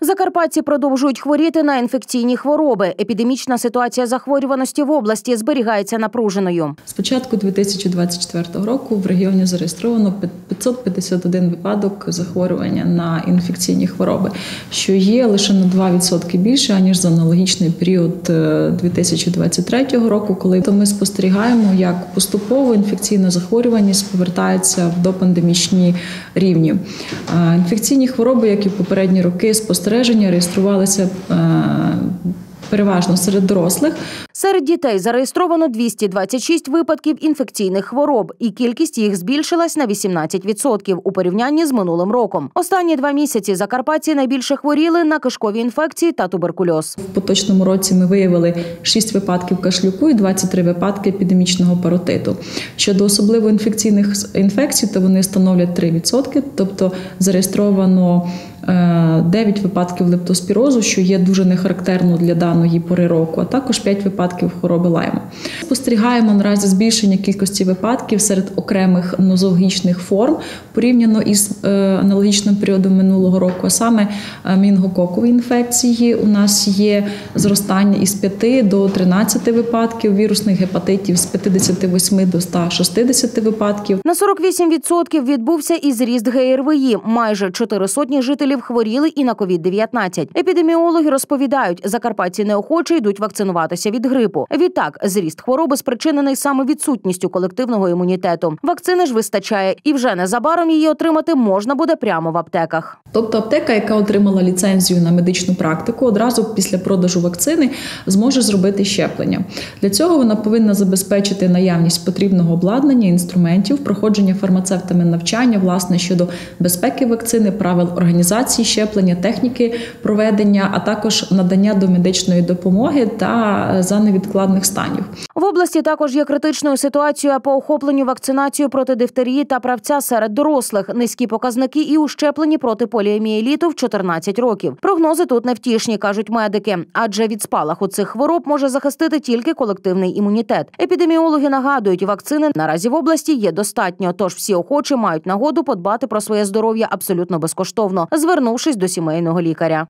Закарпатці продовжують хворіти на інфекційні хвороби. Епідемічна ситуація захворюваності в області зберігається напруженою. З початку 2024 року в регіоні зареєстровано 551 випадок захворювання на інфекційні хвороби, що є лише на 2% більше, аніж за аналогічний період 2023 року, коли ми спостерігаємо, як поступово інфекційна захворюваність повертається в допандемічні рівні. Інфекційні хвороби, як і в попередні роки, спостереження реєструвалися переважно серед дорослих. Серед дітей зареєстровано 226 випадків інфекційних хвороб, і кількість їх збільшилась на 18% у порівнянні з минулим роком. Останні 2 місяці закарпатці найбільше хворіли на кишкові інфекції та туберкульоз. В поточному році ми виявили 6 випадків кашлюку і 23 випадки епідемічного паротиту. Щодо особливо інфекційних інфекцій, то вони становлять 3%, тобто зареєстровано 9 випадків лептоспірозу, що є дуже нехарактерно для даної пори року, а також 5 випадків хвороби Лайма. Спостерігаємо наразі збільшення кількості випадків серед окремих нозологічних форм порівняно із аналогічним періодом минулого року, а саме мінгококові інфекції. У нас є зростання із 5 до 13 випадків, вірусних гепатитів з 58 до 160 випадків. На 48% відбувся і зріст ГРВІ. Майже 400 жителів хворіли і на COVID-19. Епідеміологи розповідають, закарпатці неохоче йдуть вакцинуватися від грипу. Відтак, зріст хвороби спричинений саме відсутністю колективного імунітету. Вакцини ж вистачає, і вже незабаром її отримати можна буде прямо в аптеках. Тобто аптека, яка отримала ліцензію на медичну практику, одразу після продажу вакцини зможе зробити щеплення. Для цього вона повинна забезпечити наявність потрібного обладнання, інструментів, проходження фармацевтами навчання, власне, щодо безпеки вакцини, правил організації щеплення, техніки проведення, а також надання домедичної допомоги та за невідкладних станів. В області також є критичною ситуацією по охопленню вакцинацією проти дифтерії та правця серед дорослих. Низькі показники і у щепленні проти поліомієліту в 14 років. Прогнози тут невтішні, кажуть медики. Адже від спалаху цих хвороб може захистити тільки колективний імунітет. Епідеміологи нагадують, вакцини наразі в області є достатньо, тож всі охочі мають нагоду подбати про своє здоров'я абсолютно безкоштовно, звернувшись до сімейного лікаря.